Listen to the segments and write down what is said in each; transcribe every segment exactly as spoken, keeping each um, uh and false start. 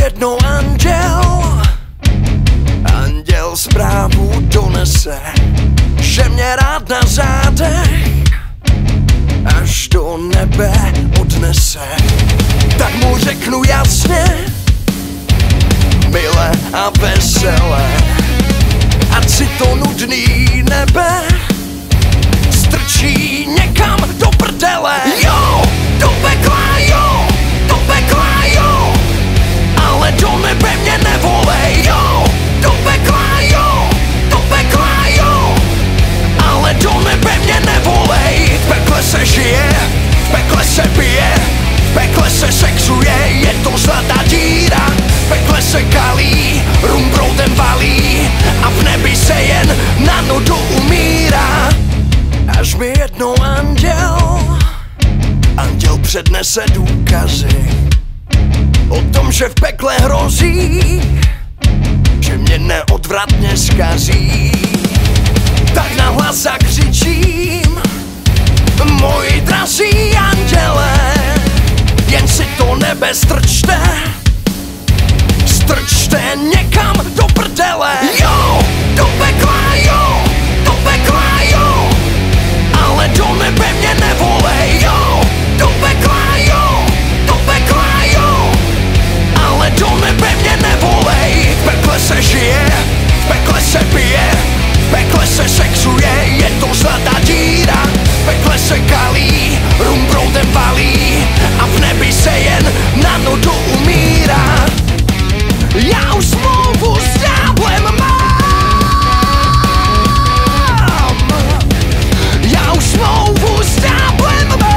jednou anděl, anděl zprávu donese, že mě rád na zádech až do nebe odnese. Tak mu řeknu jasně, milé a veselé, ať si to nudný nebe strčí někam do prdele. Jo, do pekla, jo, do pekla, jo, ale do nebe mě nevolej. Jo, do pekla, jo, do pekla, jo, ale do nebe mě nevolej. V pekle se žije, v pekle se pije, v pekle se sexuje, je to zlatá díra. V pekle se kalí, rum proudem valí a v nebi se jen na nudu umírá. Až mi jednou anděl, anděl přednese důkazy o tom, že v pekle hrozí, že mě neodvratně zkazí. Tak nahlas zakřičím, moji drazí anděle, jen si to nebe strčte, strčte někam do prdele. Jo, do pekla, jo, do pekla, jo, ale do nebe mě nevolej. Jo, do pekla, jo, do pekla, jo, ale do nebe mě nevolej. V pekle se žije, v pekle se pije, v pekle se sexuje, je to zlatá díra. V pekle se kalí, rum proudem valí a v nebi se jen na nudu umírá. Já už smlouvu s ďáblem mám, já už smlouvu s ďáblem mám.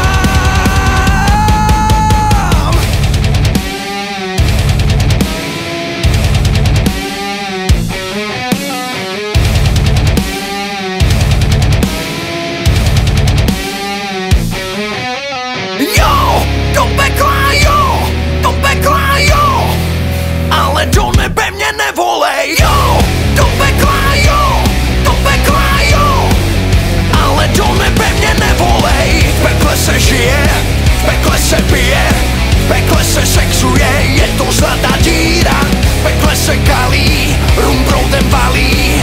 Jo, do pekla, jo, do pekla, jo, ale do nebe mě nevolej. Jo, do pekla, jo, do pekla, jo, ale do nebe mě nevolej. V pekle se žije, v pekle se pije, v pekle se sexuje, je to zlatá díra. V pekle se kalí, rum proudem valí